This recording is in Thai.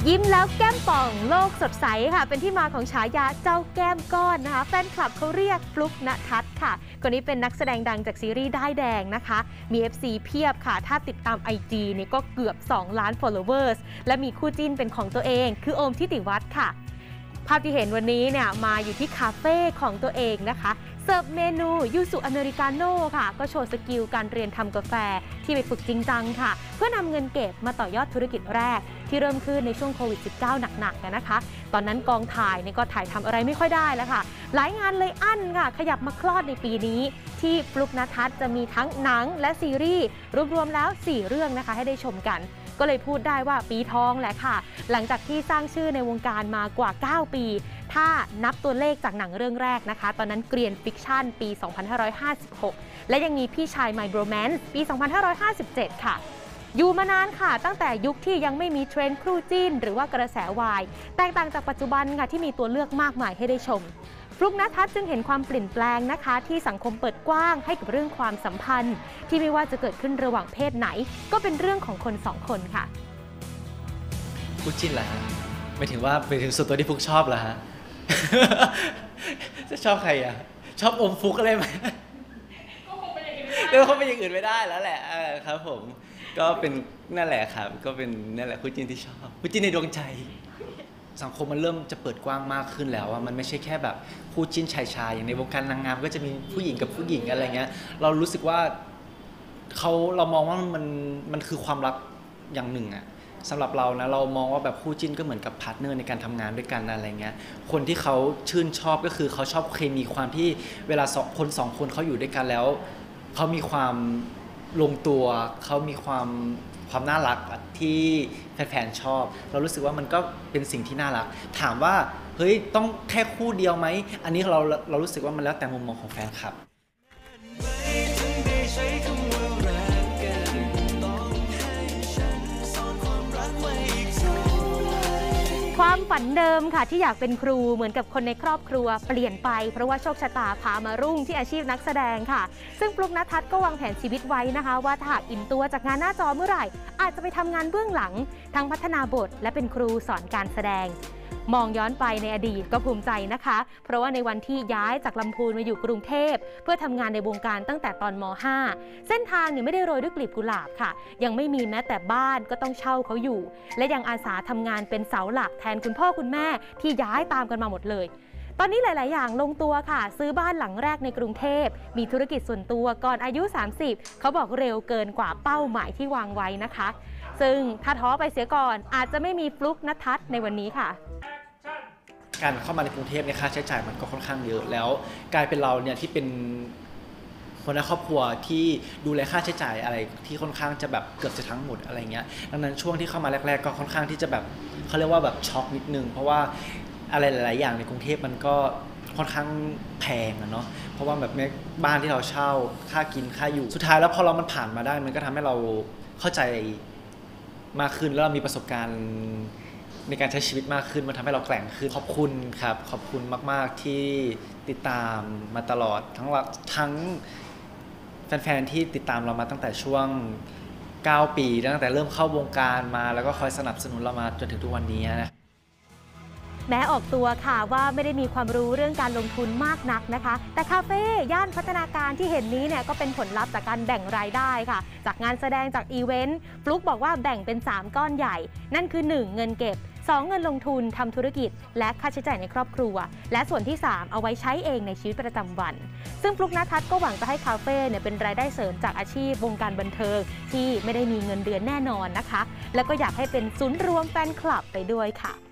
ยิ้มแล้วแก้มป่องโลกสดใสค่ะเป็นที่มาของฉายาเจ้าแก้มก้อนนะคะแฟนคลับเขาเรียกฟลุ๊กณทัศน์ค่ะคนนี้เป็นนักแสดงดังจากซีรีส์ด้ายแดงนะคะมี FC เพียบค่ะถ้าติดตาม IG นี่ก็เกือบ2 ล้าน followers และมีคู่จิ้นเป็นของตัวเองคือโอมทิติวัฒน์ค่ะภาพที่เห็นวันนี้เนี่ยมาอยู่ที่คาเฟ่ของตัวเองนะคะเสิร์ฟเมนูยูสุอเมริกาโน่ค่ะก็โชว์สกิลการเรียนทำกาแฟที่ไปฝึกจริงจังค่ะเพื่อนำเงินเก็บมาต่อยอดธุรกิจแรกที่เริ่มขึ้นในช่วงโควิด -19 หนักๆนะคะตอนนั้นกองถ่ายนี่ก็ถ่ายทำอะไรไม่ค่อยได้แล้วค่ะหลายงานเลยอั้นค่ะขยับมาคลอดในปีนี้ที่ฟลุ๊กณทัศน์จะมีทั้งหนังและซีรีส์รวมๆแล้ว4เรื่องนะคะให้ได้ชมกันก็เลยพูดได้ว่าปีทองแหละค่ะหลังจากที่สร้างชื่อในวงการมากว่า9 ปีถ้านับตัวเลขจากหนังเรื่องแรกนะคะตอนนั้นเกรียนฟิกชั่นปี 2556 และยังมีพี่ชาย My Bromance ปี 2557 ค่ะอยู่มานานค่ะตั้งแต่ยุคที่ยังไม่มีเทรนด์คู่จิ้นหรือว่ากระแสวายแตกต่างจากปัจจุบันค่ะที่มีตัวเลือกมากมายให้ได้ชมฟลุ๊กณทัศน์จึงเห็นความเปลี่ยนแปลงนะคะที่สังคมเปิดกว้างให้กับเรื่องความสัมพันธ์ที่ไม่ว่าจะเกิดขึ้นระหว่างเพศไหนก็เป็นเรื่องของคน2 คนค่ะคู่จิ้นเหรอฮะไม่ถึงว่าไปถึงส่วนตัวที่ฟลุ๊กชอบเหรอฮะ จะชอบใครอ่ะชอบอมฟลุ๊กอะไรไหมก็คงเป็นอย่างอื่นไม่ได้แล้วแหละครับผมก็เป็นนั่นแหละครับก็เป็นนั่นแหละคู่จิ้นที่ชอบคู่จิ้นในดวงใจสังคมมันเริ่มจะเปิดกว้างมากขึ้นแล้วว่ามันไม่ใช่แค่แบบคู่จิ้นชายอย่างในวงการนางงามก็จะมีผู้หญิงกับผู้หญิงอะไรเงี้ยเรารู้สึกว่าเรามองว่ามันคือความรักอย่างหนึ่งอะสำหรับเรานะเรามองว่าแบบคู่จิ้นก็เหมือนกับพาร์ทเนอร์ในการทำงานด้วยกันอะไรเงี้ยคนที่เขาชื่นชอบก็คือเขาชอบเคมีความที่เวลา2 คนเขาอยู่ด้วยกันแล้วเขามีความลงตัวเขามีความน่ารักที่แฟนๆชอบเรารู้สึกว่ามันก็เป็นสิ่งที่น่ารักถามว่าเฮ้ยต้องแค่คู่เดียวไหมอันนี้เรารู้สึกว่ามันแล้วแต่มุมมองของแฟนคลับความฝันเดิมค่ะที่อยากเป็นครูเหมือนกับคนในครอบครัวเปลี่ยนไปเพราะว่าโชคชะตาพามารุ่งที่อาชีพนักแสดงค่ะซึ่งฟลุ๊กณทัศน์ก็วางแผนชีวิตไว้นะคะว่าถ้าหากอิ่มตัวจากงานหน้าจอเมื่อไหร่อาจจะไปทำงานเบื้องหลังทั้งพัฒนาบทและเป็นครูสอนการแสดงมองย้อนไปในอดีตก็ภูมิใจนะคะเพราะว่าในวันที่ย้ายจากลำพูนมาอยู่กรุงเทพเพื่อทำงานในวงการตั้งแต่ตอนม.5 เส้นทางเนี่ยไม่ได้โรยด้วยกลีบกุหลาบค่ะยังไม่มีแม้แต่บ้านก็ต้องเช่าเขาอยู่และยังอาสาทำงานเป็นเสาหลักแทนคุณพ่อคุณแม่ที่ย้ายตามกันมาหมดเลยตอนนี้หลายๆอย่างลงตัวค่ะซื้อบ้านหลังแรกในกรุงเทพมีธุรกิจส่วนตัวก่อนอายุ30เขาบอกเร็วเกินกว่าเป้าหมายที่วางไว้นะคะซึ่งถ้าท้อไปเสียก่อนอาจจะไม่มีฟลุ๊กณทัศน์ในวันนี้ค่ะการเข้ามาในกรุงเทพเนี่ยค่าใช้จ่ายมันก็ค่อนข้างเยอะแล้วกลายเป็นเราเนี่ยที่เป็นคนในครอบครัวที่ดูแลค่าใช้จ่ายอะไรที่ค่อนข้างจะแบบเกือบจะทั้งหมดอะไรเงี้ยดังนั้นช่วงที่เข้ามาแรกๆก็ค่อนข้างที่จะแบบเขาเรียกว่าแบบช็อกนิดนึงเพราะว่าอะไรหลายๆอย่างในกรุงเทพมันก็ค่อนข้างแพงอะเนาะเพราะว่าแบบบ้านที่เราเช่าค่ากินค่าอยู่สุดท้ายแล้วพอมันผ่านมาได้มันก็ทำให้เราเข้าใจมากขึ้นแล้วเรามีประสบการณ์ในการใช้ชีวิตมากขึ้นมันทำให้เราแกร่งขึ้นขอบคุณครับขอบคุณมากๆที่ติดตามมาตลอดทั้งแฟนๆที่ติดตามเรามาตั้งแต่ช่วง9 ปีตั้งแต่เริ่มเข้าวงการมาแล้วก็คอยสนับสนุนเรามาจนถึงทุกวันนี้นะแม้ออกตัวค่ะว่าไม่ได้มีความรู้เรื่องการลงทุนมากนักนะคะแต่คาเฟ่ย่านพัฒนาการที่เห็นนี้เนี่ยก็เป็นผลลัพธ์จากการแบ่งรายได้ค่ะจากงานแสดงจากอีเวนต์ฟลุ๊กบอกว่าแบ่งเป็น3 ก้อนใหญ่นั่นคือ 1 เงินเก็บ 2 เงินลงทุนทำธุรกิจและค่าใช้จ่ายในครอบครัวและส่วนที่3เอาไว้ใช้เองในชีวิตประจำวันซึ่งฟลุ๊กณทัศน์ก็หวังจะให้คาเฟ่เนี่ยเป็นรายได้เสริมจากอาชีพวงการบันเทิงที่ไม่ได้มีเงินเดือนแน่นอนนะคะแล้วก็อยากให้เป็นศูนย์รวมแฟนคลับไปด้วยค่ะ